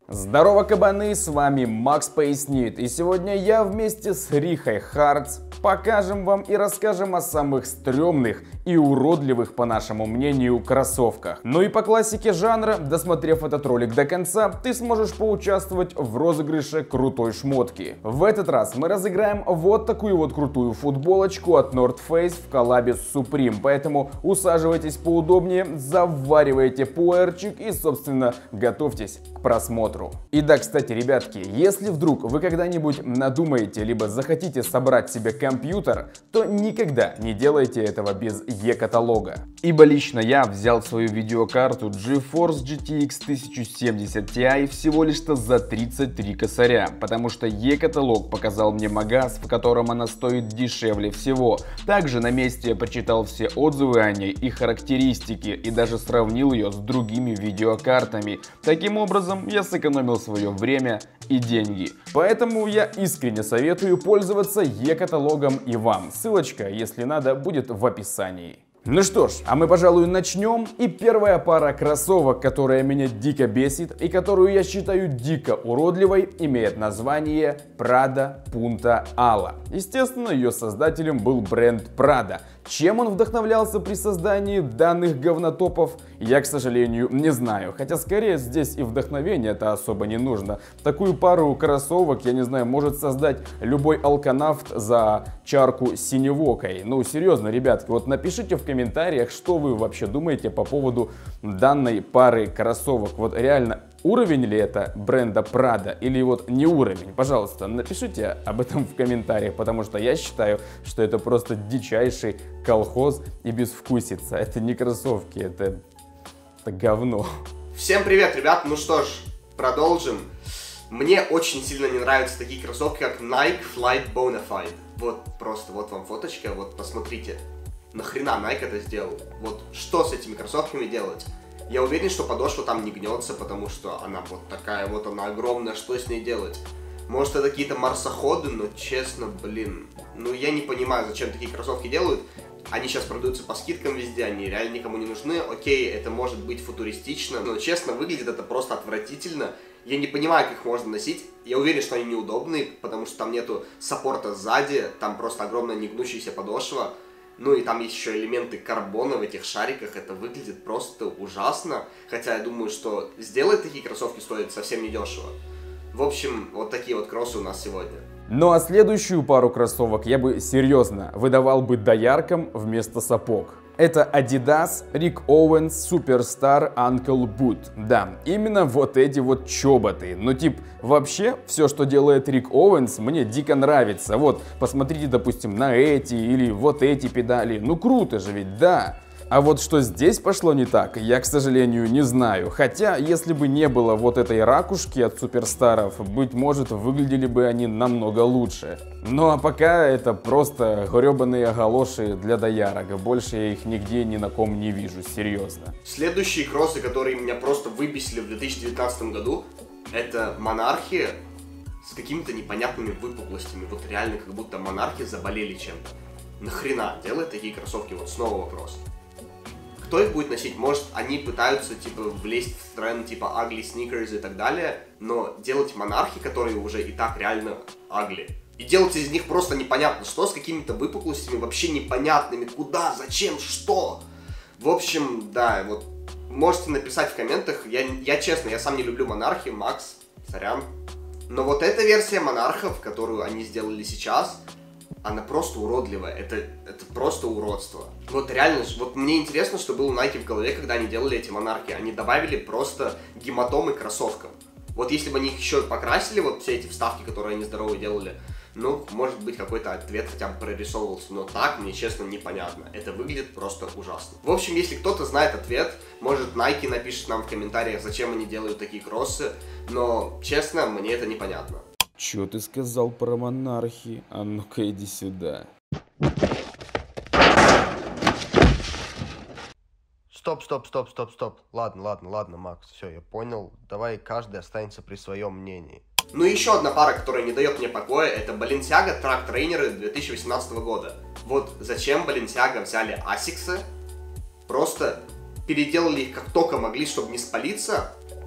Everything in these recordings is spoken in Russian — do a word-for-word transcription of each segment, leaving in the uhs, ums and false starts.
Здорово, кабаны, с вами Макс Пояснит, и сегодня я вместе с Рихой Хартс покажем вам и расскажем о самых стрёмных и уродливых, по нашему мнению, кроссовках. Ну и по классике жанра, досмотрев этот ролик до конца, ты сможешь поучаствовать в розыгрыше крутой шмотки. В этот раз мы разыграем вот такую вот крутую футболочку от North Face в коллабе с Supreme, поэтому усаживайтесь поудобнее, заваривайте пуэрчик и, собственно, готовьтесь к просмотру. И да, кстати, ребятки, если вдруг вы когда-нибудь надумаете, либо захотите собрать себе компьютер, то никогда не делайте этого без e-каталога. Ибо лично я взял свою видеокарту GeForce джи ти экс тысяча семьдесят Ti всего лишь-то за тридцать три косаря, потому что e-каталог показал мне магаз, в котором она стоит дешевле всего. Также на месте я прочитал все отзывы о ней и характеристики, и даже сравнил ее с другими видеокартами. Таким образом, я сэкономил свое время и деньги. Поэтому я искренне советую пользоваться e-каталогом и вам. Ссылочка, если надо, будет в описании. Ну что ж, а мы, пожалуй, начнем. И первая пара кроссовок, которая меня дико бесит и которую я считаю дико уродливой, имеет название Prada Punta Ala. Естественно, ее создателем был бренд Prada. Чем он вдохновлялся при создании данных говнотопов, я, к сожалению, не знаю. Хотя, скорее, здесь и вдохновение-то особо не нужно. Такую пару кроссовок, я не знаю, может создать любой алканавт за чарку синевокой. Ну, серьезно, ребятки, вот напишите в комментариях, что вы вообще думаете по поводу данной пары кроссовок. Вот реально, уровень ли это бренда Prada или вот не уровень? Пожалуйста, напишите об этом в комментариях, потому что я считаю, что это просто дичайший колхоз и безвкусица. Это не кроссовки, это, это говно. Всем привет, ребят! Ну что ж, продолжим. Мне очень сильно не нравятся такие кроссовки, как Nike Flight Bonafide. Вот просто, вот вам фоточка, вот посмотрите. Нахрена Nike это сделал? Вот что с этими кроссовками делать? Я уверен, что подошва там не гнется, потому что она вот такая вот, она огромная, что с ней делать? Может, это какие-то марсоходы, но честно, блин, ну я не понимаю, зачем такие кроссовки делают. Они сейчас продаются по скидкам везде, они реально никому не нужны. Окей, это может быть футуристично, но честно, выглядит это просто отвратительно. Я не понимаю, как их можно носить. Я уверен, что они неудобные, потому что там нету саппорта сзади, там просто огромная негнущаяся подошва. Ну и там есть еще элементы карбона в этих шариках, это выглядит просто ужасно. Хотя я думаю, что сделать такие кроссовки стоит совсем недешево. В общем, вот такие вот кроссы у нас сегодня. Ну а следующую пару кроссовок я бы серьезно выдавал бы дояркам вместо сапог. Это Adidas Rick Owens Superstar Ankle Boot. Да, именно вот эти вот чоботы. Ну тип, вообще, все, что делает Рик Оуэнс, мне дико нравится. Вот, посмотрите, допустим, на эти или вот эти педали. Ну круто же ведь, да. А вот что здесь пошло не так, я, к сожалению, не знаю. Хотя, если бы не было вот этой ракушки от суперстаров, быть может, выглядели бы они намного лучше. Ну а пока это просто гребаные галоши для доярок. Больше я их нигде ни на ком не вижу, серьезно. Следующие кроссы, которые меня просто выбесили в две тысячи девятнадцатом году, это монархи с какими-то непонятными выпуклостями. Вот реально, как будто монархи заболели чем-то. Нахрена делать такие кроссовки? Вот снова вопрос. Кто их будет носить? Может, они пытаются, типа, влезть в тренд, типа, ugly sneakers и так далее, но делать монархи, которые уже и так реально ugly, и делать из них просто непонятно что, с какими-то выпуклостями, вообще непонятными, куда, зачем, что. В общем, да, вот, можете написать в комментах, я, я честно, я сам не люблю монархи, Макс, сорян, но вот эта версия монархов, которую они сделали сейчас, она просто уродливая, это, это просто уродство. Вот реально, вот мне интересно, что было у Nike в голове, когда они делали эти монархи. Они добавили просто гематомы кроссовкам. Вот если бы они их еще покрасили, вот все эти вставки, которые они здоровые делали, ну, может быть, какой-то ответ хотя бы прорисовывался. Но так, мне честно, непонятно. Это выглядит просто ужасно. В общем, если кто-то знает ответ, может, Nike напишет нам в комментариях, зачем они делают такие кроссы. Но, честно, мне это непонятно. Чё ты сказал про монархи? А ну-ка иди сюда. Стоп, стоп, стоп, стоп, стоп. Ладно, ладно, ладно, Макс, все, я понял. Давай каждый останется при своем мнении. Ну и еще одна пара, которая не дает мне покоя, это Balenciaga Track трейнеры две тысячи восемнадцатого года. Вот зачем Balenciaga взяли Asics, просто переделали их как только могли, чтобы не спалиться,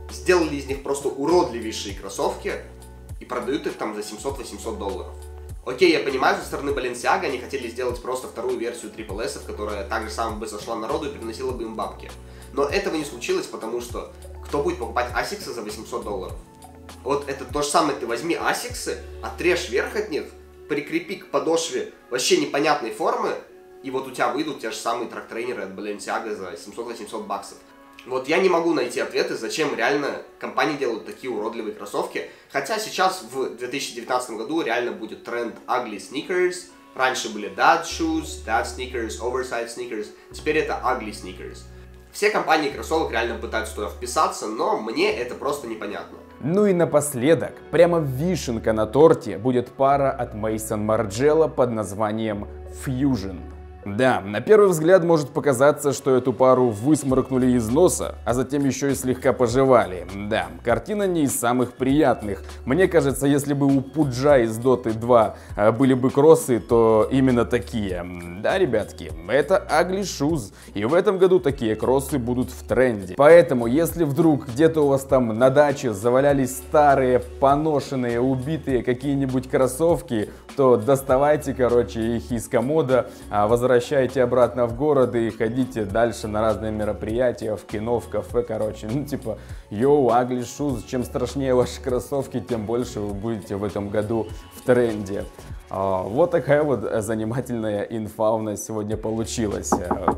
сделали из них просто уродливейшие кроссовки и продают их там за семьсот-восемьсот долларов. Окей, я понимаю, со стороны Balenciaga они хотели сделать просто вторую версию Triple S, которая так же самое бы зашла народу и приносила бы им бабки. Но этого не случилось, потому что кто будет покупать Asics за восемьсот долларов? Вот это то же самое, ты возьми Asics, отрежь верх от них, прикрепи к подошве вообще непонятной формы, и вот у тебя выйдут те же самые трак-трейнеры от Balenciaga за семьсот-восемьсот баксов. Вот я не могу найти ответы, зачем реально компании делают такие уродливые кроссовки. Хотя сейчас в две тысячи девятнадцатом году реально будет тренд ugly sneakers. Раньше были dad shoes, dad sneakers, oversized sneakers. Теперь это ugly sneakers. Все компании кроссовок реально пытаются туда вписаться, но мне это просто непонятно. Ну и напоследок, прямо вишенка на торте будет пара от Maison Margiela под названием Fusion. Да, на первый взгляд может показаться, что эту пару высморкнули из носа, а затем еще и слегка пожевали. Да, картина не из самых приятных. Мне кажется, если бы у Пуджа из Доты два были бы кроссы, то именно такие. Да, ребятки, это Ugly Shoes, и в этом году такие кроссы будут в тренде. Поэтому, если вдруг где-то у вас там на даче завалялись старые, поношенные, убитые какие-нибудь кроссовки, то доставайте, короче, их из комода, возвращайте обратно в город и ходите дальше на разные мероприятия, в кино, в кафе, короче. Ну, типа, йоу, ugly shoes, чем страшнее ваши кроссовки, тем больше вы будете в этом году в тренде. Вот такая вот занимательная инфа у нас сегодня получилась.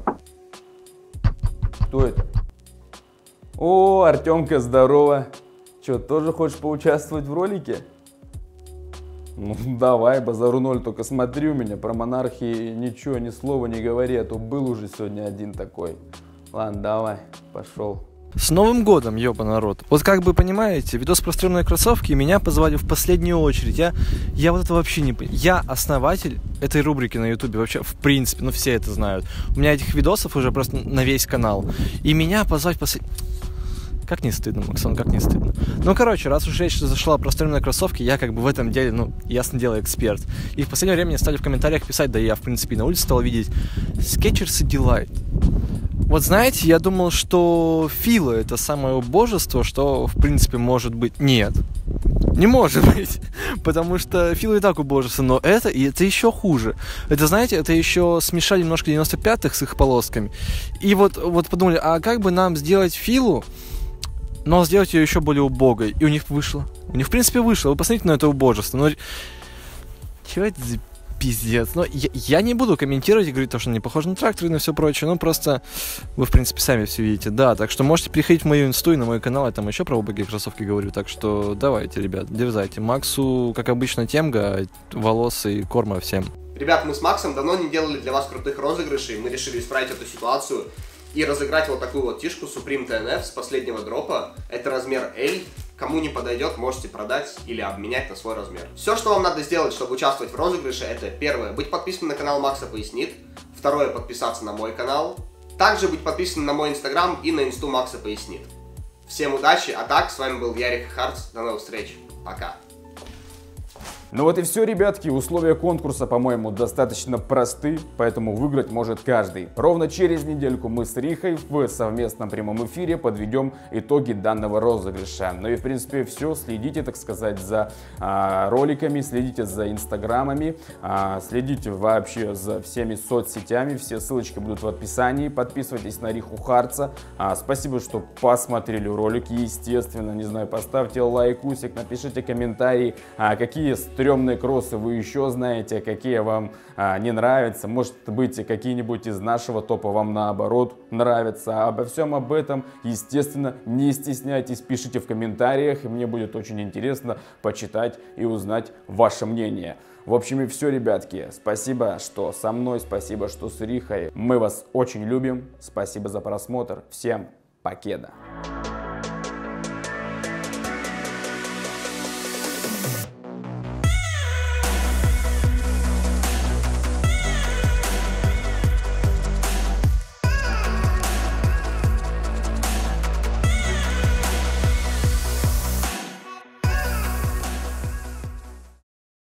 Кто это? О, Артемка, здорово. Че, тоже хочешь поучаствовать в ролике? Ну давай, базару ноль, только смотри у меня, про монархии ничего, ни слова не говори, а то был уже сегодня один такой. Ладно, давай, пошел. С Новым годом, ёба народ. Вот как бы понимаете, видос про стрёмные кроссовки меня позвали в последнюю очередь. Я, я вот это вообще не понимаю. Я основатель этой рубрики на ютубе, вообще, в принципе, ну все это знают. У меня этих видосов уже просто на весь канал. И меня позвать после... Как не стыдно, Максон, как не стыдно. Ну, короче, раз уж речь зашла про стрёмные кроссовки, я как бы в этом деле, ну, ясно дело, эксперт. И в последнее время мне стали в комментариях писать, да и я, в принципе, на улице стал видеть, Skechers и Delight. Вот знаете, я думал, что Фила это самое убожество, что, в принципе, может быть... Нет, не может быть, потому что Фила и так убожество, но это, и это еще хуже. Это, знаете, это еще смешали немножко девяносто пятых с их полосками. И вот, вот подумали, а как бы нам сделать Филу, но сделать ее еще более убогой. И у них вышло. У них, в принципе, вышло. Вы посмотрите на это убожество. Ну, чего это за пиздец? Но я, я не буду комментировать и говорить, что они похожи на трактор и на все прочее. Ну, просто вы, в принципе, сами все видите. Да, так что можете приходить в мою инсту и на мой канал. Я там еще про убогие кроссовки говорю. Так что давайте, ребят, дерзайте. Максу, как обычно, темга, волос и корма всем. Ребят, мы с Максом давно не делали для вас крутых розыгрышей. Мы решили исправить эту ситуацию и разыграть вот такую вот тишку Supreme ти эн эф с последнего дропа. Это размер L. Кому не подойдет, можете продать или обменять на свой размер. Все, что вам надо сделать, чтобы участвовать в розыгрыше, это первое, быть подписанным на канал Макса Пояснит. Второе, подписаться на мой канал. Также быть подписанным на мой инстаграм и на инсту Макса Пояснит. Всем удачи, а так, с вами был Ярик Хартс. До новых встреч. Пока. Ну вот и все, ребятки, условия конкурса, по-моему, достаточно просты, поэтому выиграть может каждый. Ровно через недельку мы с Рихой в совместном прямом эфире подведем итоги данного розыгрыша. Ну и в принципе все, следите, так сказать, за а, роликами, следите за инстаграмами, а, следите вообще за всеми соцсетями, все ссылочки будут в описании, подписывайтесь на Риху Хартса. А, спасибо, что посмотрели ролик, естественно, не знаю, поставьте лайкусик, напишите комментарий, а, какие стрёмные кроссы вы еще знаете, какие вам а, не нравятся. Может быть, какие-нибудь из нашего топа вам наоборот нравятся. Обо всем об этом, естественно, не стесняйтесь, пишите в комментариях, и мне будет очень интересно почитать и узнать ваше мнение. В общем и все, ребятки. Спасибо, что со мной, спасибо, что с Рихой. Мы вас очень любим. Спасибо за просмотр. Всем покеда.